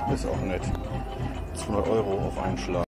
Ist auch nett. 200 € auf einen Schlag.